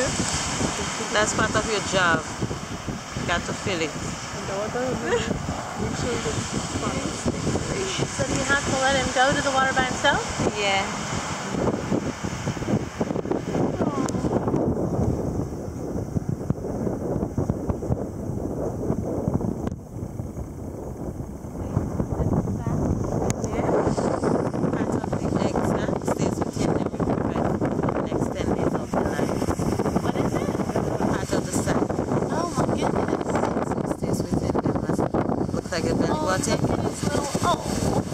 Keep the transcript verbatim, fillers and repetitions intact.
That's part of your job. Got to fill it. So do you have to let him go to the water by himself? Yeah. Like a belly button. Oh, look at his little, oh.